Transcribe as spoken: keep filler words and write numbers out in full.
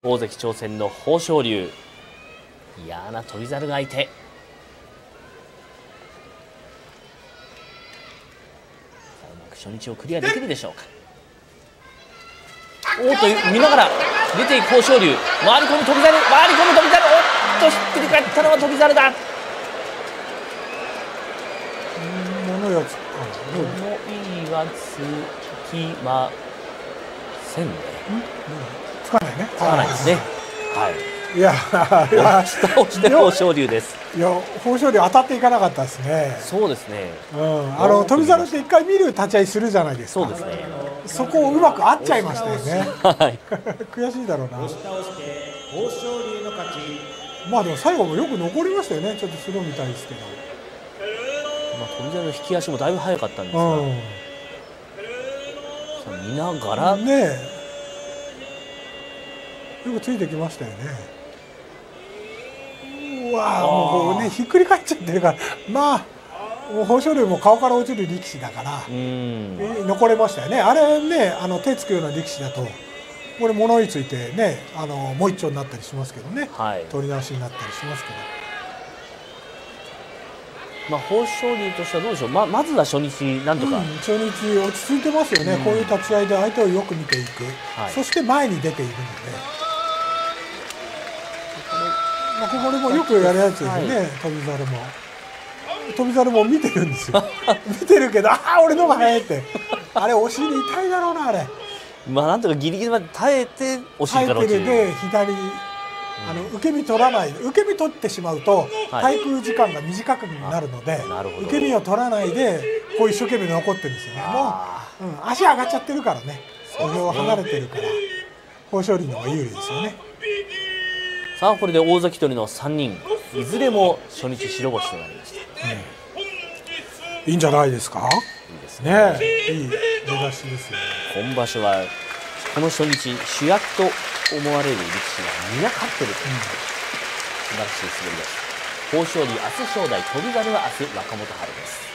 大関挑戦の豊昇龍、嫌な翔猿が相手。さあうまく初日をクリアできるでしょうか。おっと見ながら出ていく豊昇龍、回り込む翔猿、回り込む翔猿、おっとひっくり返ったのは翔猿だ。 物やつ物言いはつきませんね。 つかないね。 つかないですね。はい。 いやいや倒して豊昇龍です。 いや豊昇龍当たっていかなかったですね。 そうですね。 うん、あの翔猿って一回見る立ち合いするじゃないですか。 そうですね。 そこをうまく合っちゃいましたよね。 はい。 悔しいだろうな。まあでも最後もよく残りましたよね。ちょっとスローみたいですけど。 まあ翔猿の引き足もだいぶ早かったんですが、 うん、 さあ見ながらねえ、よくついてきましたよね。うわーもうこうねひっくり返っちゃってるから、まあもう豊昇龍も顔から落ちる力士だから、 うん、 残れましたよね。あれね、あの手つくような力士だとこれ物言いついてね、あのもう一丁になったりしますけどね、 はい。 取り直しになったりしますけど。 まあ豊昇龍としてはどうでしょう。ままずは初日なんとか、 うん、初日落ち着いてますよね、うん、こういう立ち合いで相手をよく見ていく、はい、そして前に出ているので、まあ、これもよくやるやつですよね、はい、翔猿も。翔猿も見てるんですよ見てるけど、ああ俺の方が早いって、あれお尻痛いだろうなあれ。 まあなんとかギリギリまで耐えてお尻から落ちる。 耐えてるで左、あの受け身取らない、受け身取ってしまうと滞空時間が短くなるので、はい、受け身を取らないでこう一生懸命残ってるんですよね。もう、うん、足上がっちゃってるからね、土俵を離れてるから豊昇龍の方が有利ですよね。 さあこれで大関取りのさんにんいずれも初日白星となりました、 うん、いいんじゃないですか。 いいですね。 ね、いい出だしですよね。 今場所はこの初日主役と思われる力士がみんな勝ってるという、うん、素晴らしい滑り出し。豊昇龍明日正代、翔猿は明日若元春です。